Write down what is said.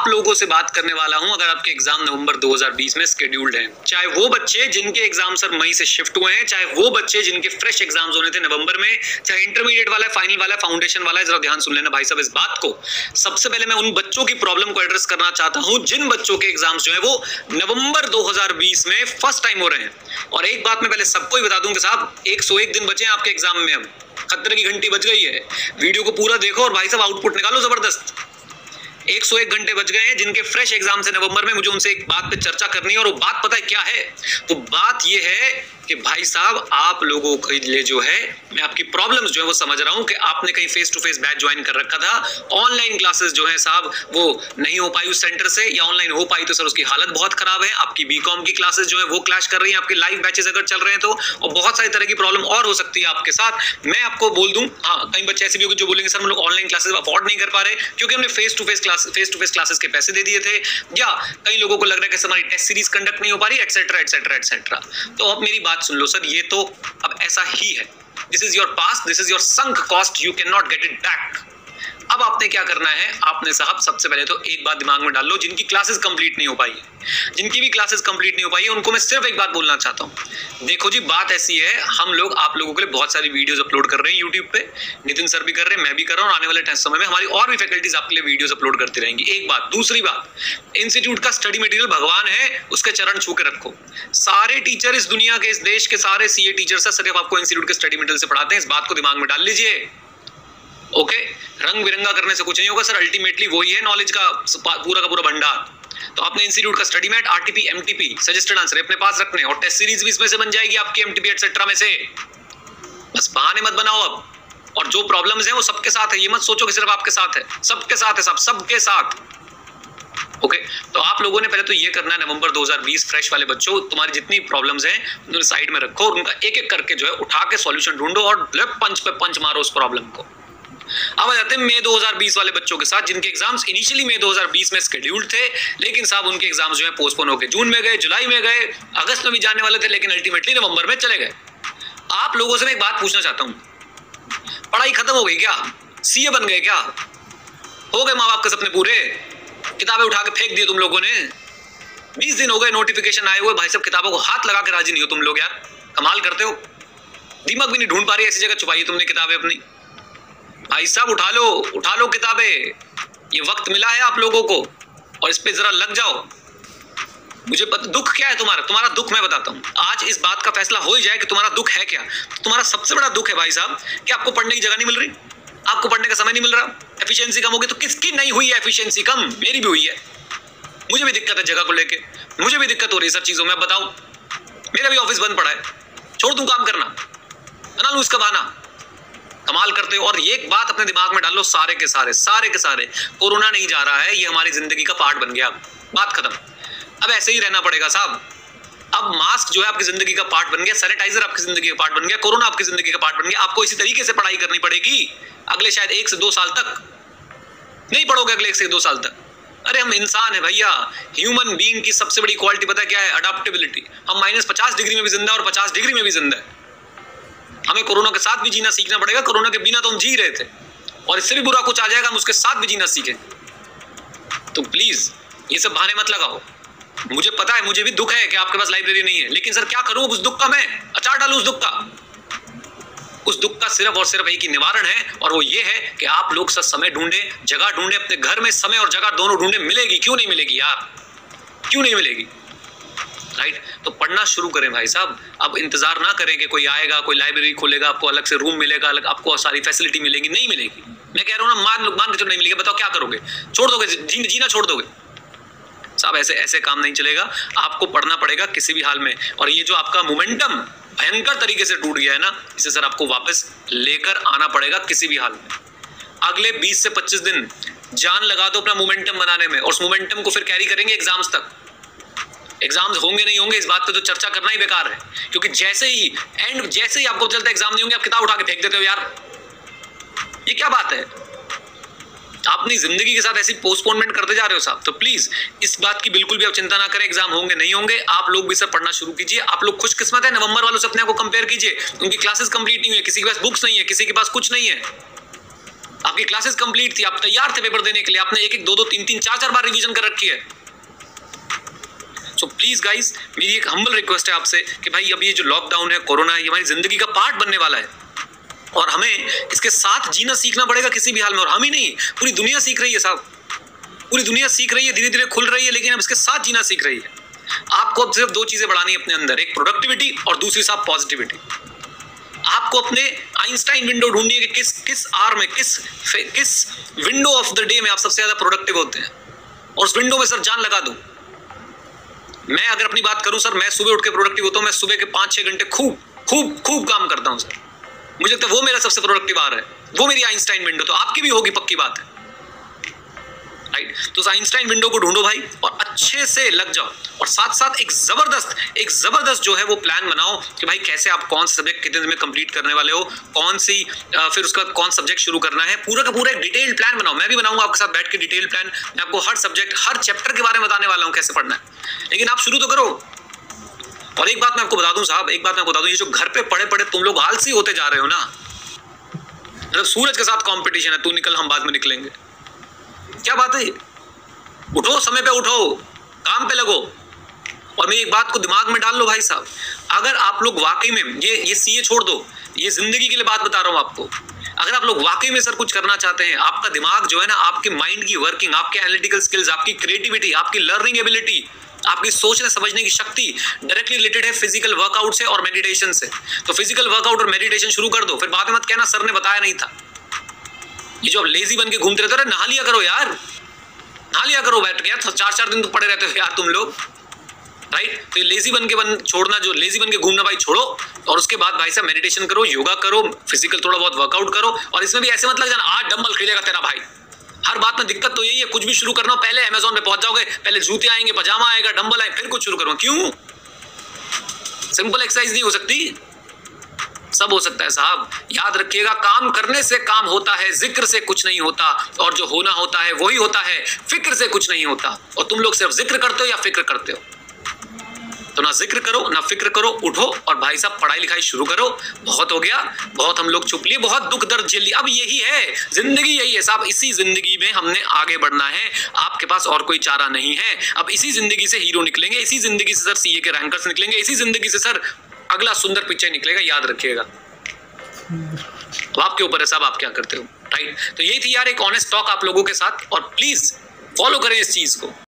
आप लोगों से बात करने वाला हूं अगर आपके एग्जाम नवंबर 2020 में शेड्यूल्ड हैं, चाहे वो बच्चे जिनके एग्जाम सर मई से शिफ्ट हुए हैं, चाहे वो बच्चे जिनके फ्रेश एग्जाम्स होने थे नवंबर में, चाहे इंटरमीडिएट वाला, फाइनल वाला, फाउंडेशन वाला। जरा ध्यान सुन लेना भाई साहब इस बात को। सबसे पहले मैं उन बच्चों की प्रॉब्लम को एड्रेस करना चाहता हूं जिन बच्चों के एग्जाम्स जो है वो नवंबर 2020 में फर्स्ट टाइम हो रहे हैं। और एक बात मैं पहले सबको ही बता दूं कि साहब 101 दिन बचे हैं आपके एग्जाम में, अब खतरे की घंटी बज गई है। वीडियो को पूरा देखो और भाई साहब आउटपुट निकालो जबरदस्त। 101 घंटे बच गए हैं जिनके फ्रेश एग्जाम से नवंबर में। मुझे उनसे एक बात पे चर्चा करनी है और वो बात पता है क्या है? तो बात ये है कि भाई साहब आप लोगों के लिए जो है, मैं आपकी प्रॉब्लम्स जो है वो समझ रहा हूं कि आपने कहीं face to face batch join कर रखा था, ऑनलाइन क्लासेस जो है साहब वो नहीं हो पाई उस सेंटर से, या ऑनलाइन हो पाई तो सर उसकी हालत बहुत खराब है। आपकी बीकॉम की क्लासेस जो है वो क्लैश कर रही है आपके लाइव बैचेस अगर चल रहे हैं तो, और बहुत सारी तरह की प्रॉब्लम और हो सकती है आपके साथ। मैं आपको बोल दूं, हाँ कई बच्चे ऐसे भी होंगे जो बोलेंगे सर हम लोग ऑनलाइन क्लासेस अफोर्ड नहीं कर पा रहे क्योंकि हमने फेस टू फेस क्लासेस के पैसे दे दिए थे, या कई लोगों को लग रहा है कि हमारी टेस्ट सीरीज कंडक्ट नहीं हो पा रही, एटसेट्रा एटसेट्रा एटसेट्रा। तो अब मेरी बात सुन लो सर, ये तो अब ऐसा ही है। This is your past, this is your sunk cost, you can not get it back. अब आपने क्या करना है, आपने साहब सबसे पहले तो एक बात दिमाग में डाल लो, जिनकी क्लासेस कंप्लीट नहीं हो पाई है, जिनकी भी क्लासेस कंप्लीट नहीं हो पाई है, उनको मैं सिर्फ एक बात बोलना चाहता हूं। देखो जी बात ऐसी है, हम लोग आप लोगों के लिए बहुत सारी वीडियोस अपलोड कर रहे हैं यूट्यूब पे, नितिन सर भी कर रहे हैं, मैं भी कर रहा हूं, आने वाले समय में हमारी और भी फैकल्टीज आपके लिए वीडियोस अपलोड करती रहेंगी। एक बात। दूसरी बात, इंस्टीट्यूट का स्टडी मटेरियल भगवान है, उसके चरण छू के रखो। सारे टीचर इस दुनिया के, इस देश के सारे सीए टीचर सिर्फ आपको इंस्टीट्यूट के स्टडी मटेरियल से पढ़ाते हैं, इस बात को दिमाग में डाल लीजिए। ओके, रंग बिरंगा करने से कुछ नहीं होगा सर, अल्टीमेटली वही है नॉलेज का पूरा भंडार। तो आपने इंस्टीट्यूट का study mat, RTP, MTP, suggested answer अपने पास रखने, और टेस्ट सीरीज भी इसमें से बन जाएगी आपकी एमटीपी एटसेट्रा में से। बस बहाने मत बनाओ अब। और जो प्रॉब्लम्स हैं वो सबके साथ है, ये मत सोचो कि सिर्फ आपके साथ है, सबके साथ है, सबके साथ। ओके, तो आप लोगों ने पहले तो ये करना है, नवंबर 2020 फ्रेश वाले बच्चों, तुम्हारी जितनी प्रॉब्लम्स हैं उन्हें साइड में रखो और उनका एक एक करके जो है उठा के सॉल्यूशन ढूंढो और पंच पे पंच मारो उस प्रॉब्लम को। अब आ जाते हैं मई 2020 वाले बच्चों के साथ, जिनके एग्जाम्स इनिशियली मई 2020 में शेड्यूल्ड थे, लेकिन साहब उनके एग्जाम्स जो है पोस्टपोन होकर जून में गए, जुलाई में गए, अगस्त में भी जाने वाले थे, लेकिन अल्टीमेटली नवंबर में चले गए। आप लोगों से मैं एक बात पूछना चाहता हूं, पढ़ाई खत्म हो गई क्या? सीए बन गए क्या? हो गए माँ बाप के सपने पूरे? किताबें उठा के फेंक दिए तुम लोगों ने? 20 दिन हो गए नोटिफिकेशन आए हुए, भाई साहब किताबों को हाथ लगा के राजी नहीं हो तुम लोग यार, कमाल करते हो। दीमक भी नहीं ढूंढ पा रही, ऐसी जगह छुपाई तुमने किताबें अपनी। भाई साहब उठा लो किताबें, ये वक्त मिला है आप लोगों को और इस पे जरा लग जाओ। मुझे पता दुख क्या है तुम्हारा दुख मैं बताता हूँ। आज इस बात का फैसला हो ही जाए कि तुम्हारा दुख है क्या। तुम्हारा सबसे बड़ा दुख है भाई साहब कि आपको पढ़ने की जगह नहीं मिल रही, आपको पढ़ने का समय नहीं मिल रहा, एफिशिएंसी कम होगी। तो किसकी नहीं हुई है एफिशिएंसी कम? मेरी भी हुई है, मुझे भी दिक्कत है जगह को लेके, मुझे भी दिक्कत हो रही है सब चीजों में। बताओ, मेरा भी ऑफिस बंद पड़ा है, छोड़ दूं काम करना, बना लूं इसका बहाना। कमाल करते हो। और ये एक बात अपने दिमाग में डाल लो, सारे के सारे कोरोना नहीं जा रहा है, ये हमारी जिंदगी का पार्ट बन गया, बात खत्म। अब ऐसे ही रहना पड़ेगा साहब। अब मास्क जो है आपकी जिंदगी का पार्ट बन गया, सैनिटाइजर आपकी जिंदगी का पार्ट बन गया, कोरोना आपकी जिंदगी का पार्ट बन गया। आपको इसी तरीके से पढ़ाई करनी पड़ेगी अगले शायद 1 से 2 साल तक। नहीं पढ़ोगे अगले 1 से 2 साल तक? अरे हम इंसान है भैया, ह्यूमन बीइंग की सबसे बड़ी क्वालिटी पता है क्या है? अडॉप्टेबिलिटी। हम -50 डिग्री में भी जिंदा है और 50 डिग्री में भी जिंदा है। हमें कोरोना के साथ भी जीना सीखना पड़ेगा, कोरोना के बिना तो हम जी रहे थे, और इससे भी बुरा कुछ आ जाएगा हम उसके साथ भी जीना सीखें। तो प्लीज ये सब बहाने मत लगाओ। मुझे पता है, मुझे भी दुख है कि आपके पास लाइब्रेरी नहीं है, लेकिन सर क्या करूं, उस दुख का मैं अचार डालूं उस दुख का। उस दुख का सिर्फ और सिर्फ एक ही निवारण है, और वो ये है कि आप लोग सब समय ढूंढे, जगह ढूंढे, अपने घर में समय और जगह दोनों ढूंढे। मिलेगी क्यों नहीं मिलेगी यार, क्यों नहीं मिलेगी? राइट, तो पढ़ना शुरू करें भाई साहब। अब इंतजार ना करें कि कोई आएगा, कोई लाइब्रेरी खोलेगा, आपको अलग से रूम मिलेगा, अलग आपको सारी फैसिलिटी मिलेगी। नहीं मिलेगी, मैं कह रहा हूं ना, मान के चलो नहीं मिलेगी, बताओ क्या करोगे? छोड़ दोगे जीना छोड़ दोगे साहब? ऐसे काम नहीं चलेगा, आपको पढ़ना पड़ेगा किसी भी हाल में। और ये जो आपका मोमेंटम भयंकर तरीके से टूट गया है ना, इसे सर आपको वापस लेकर आना पड़ेगा किसी भी हाल में। अगले 20 से 25 दिन जान लगा दो अपना मोमेंटम बनाने में, और उस मोमेंटम को फिर कैरी करेंगे एग्जाम्स तक। एग्जाम्स होंगे नहीं होंगे इस बात पे तो चर्चा करना ही बेकार है, क्योंकि जैसे ही आपको चलता है एग्जाम नहीं होंगे, आप किताब उठा के फेंक देते हो यार। ये क्या बात है? अपनी जिंदगी के साथ ऐसी पोस्टपोनमेंट करते जा रहे हो साहब। तो प्लीज इस बात की बिल्कुल भी आप चिंता ना करें, एग्जाम होंगे नहीं होंगे, आप लोग भी सब पढ़ना शुरू कीजिए। आप लोग खुशकिस्मत है, नवंबर वालों से अपने को कंपेयर कीजिए, उनकी क्लासेस कंप्लीट नहीं हुई है, किसी के पास बुक्स नहीं है, किसी के पास कुछ नहीं है। आपकी क्लासेस कंप्लीट थी, आप तैयार थे पेपर देने के लिए, आपने एक एक दो दो तीन तीन चार चार बार रिवीजन कर रखी है। सो प्लीज गाइस, मेरी एक हम्बल रिक्वेस्ट है आपसे कि भाई अब ये जो लॉकडाउन है, कोरोना है, ये हमारी जिंदगी का पार्ट बनने वाला है और हमें इसके साथ जीना सीखना पड़ेगा किसी भी हाल में। और हम ही नहीं, पूरी दुनिया सीख रही है साहब, पूरी दुनिया सीख रही है, धीरे धीरे खुल रही है, लेकिन अब इसके साथ जीना सीख रही है। आपको अब सिर्फ दो चीजें बढ़ानी है अपने अंदर, एक प्रोडक्टिविटी और दूसरी साहब पॉजिटिविटी। आपको अपने आइंस्टाइन विंडो ढूंढनी है कि किस आवर में, किस विंडो ऑफ द डे में आप सबसे ज्यादा प्रोडक्टिव होते हैं, और उस विंडो में सर जान लगा दूं। मैं अगर अपनी बात करूं सर, मैं सुबह उठ के प्रोडक्टिव होता हूं, मैं सुबह के 5-6 घंटे खूब खूब खूब काम करता हूं सर। मुझे लगता है वो मेरा सबसे प्रोडक्टिव आवर है, वो मेरी आइंस्टाइन विंडो। तो आपकी भी होगी, पक्की बात है, राइट? तो आइंस्टाइन विंडो को ढूंढो भाई और अच्छे से लग जाओ, और साथ साथ एक जबरदस्त जो है वो प्लान बनाओ कि भाई कैसे आप कौन सा सब्जेक्ट कितने दिन में कंप्लीट करने वाले हो, कौन सी फिर उसका कौन सब्जेक्ट शुरू करना है, पूरा का पूरा एक डिटेल्ड प्लान बनाओ। मैं भी बनाऊंगा आपके साथ बैठ के डिटेल प्लान। मैं आपको हर सब्जेक्ट, हर चैप्टर के बारे में बताने वाला हूं कैसे पढ़ना है, लेकिन आप शुरू तो करो। और एक बात मैं आपको बता दूं साहब, एक बात मैं आपको बता दूं, ये जो घर पे पड़े पड़े तुम लोग आलसी होते जा रहे हो ना, मतलब सूरज के साथ कंपटीशन है, तू निकल हम बाद में निकलेंगे, क्या बात है? उठो, समय पे उठो, काम पे लगो। और मेरी एक बात को दिमाग में डाल लो भाई साहब, अगर आप लोग वाकई में ये सीए छोड़ दो, ये जिंदगी के लिए बात बता रहा हूं आपको, अगर आप लोग वाकई में सर कुछ करना चाहते हैं, आपका दिमाग जो है ना, आपके माइंड की वर्किंग, आपके एनालिटिकल स्किल्स, आपकी क्रिएटिविटी, आपकी लर्निंग एबिलिटी, आपकी सोचने समझने की शक्ति डायरेक्टली रिलेटेड है फिजिकल वर्कआउट से और मेडिटेशन से। तो फिजिकल वर्कआउट और मेडिटेशन शुरू कर दो, फिर बाद में मत कहना सर ने बताया नहीं था। ये जो आप लेजी बन के घूमते रहते हो, नहा लिया करो यार, नहा लिया करो बैठ के यार, 4-4 दिन तो पड़े रहते हो यार तुम लोग, राइट? तो लेजी बन के छोड़ना, जो लेजी बन के घूमना भाई छोड़ो, और उसके बाद भाई साहब मेडिटेशन करो, योगा करो, फिजिकल थोड़ा बहुत वर्कआउट करो। और इसमें भी ऐसे मत लग जाना आज डंबल खरीदेगा तेरा भाई। हर बात में दिक्कत तो यही है, कुछ भी शुरू करना हो पहले अमेज़न पे पहुंच जाओगे, पहले जूते आएंगे, पजामा आएगा, डंबल आए, फिर कुछ शुरू करो। क्यों? सिंपल एक्सरसाइज नहीं हो सकती? सब हो सकता है साहब। याद रखिएगा, काम करने से काम होता है, जिक्र से कुछ नहीं होता, और जो होना होता है वही होता है, फिक्र से कुछ नहीं होता। और तुम लोग सिर्फ जिक्र करते हो या फिक्र करते हो? तो ना जिक्र करो ना फिक्र करो, उठो और भाई साहब पढ़ाई लिखाई शुरू करो। बहुत हो गया, बहुत हम लोग छुप लिए, बहुत दुख दर्द झेल लिया। अब यही है जिंदगी, यही है साहब, इसी जिंदगी में हमने आगे बढ़ना है। आपके पास और कोई चारा नहीं है। अब इसी जिंदगी से हीरो निकलेंगे, इसी जिंदगी से सर सीए के रैंकर्स निकलेंगे, इसी जिंदगी से सर अगला सुंदर पिक्चर निकलेगा, याद रखिएगा। तो आपके ऊपर है साहब, आप क्या करते हो, राइट? तो यही थी यार एक ऑनेस्ट टॉक आप लोगों के साथ, और प्लीज फॉलो करें इस चीज को।